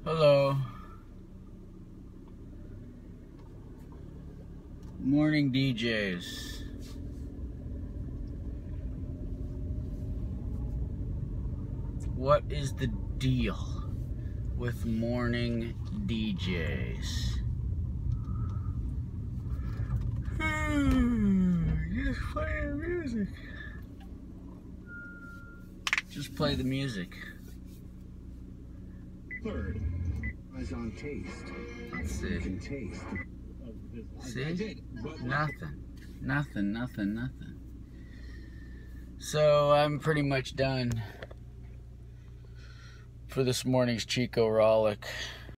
Hello. Morning D.J.s. What is the deal with morning D.J.s? Just play the music. Just play the music. Third, eyes on taste. Let's see. You can taste. See? Nothing. So I'm pretty much done for this morning's Chico Rollick.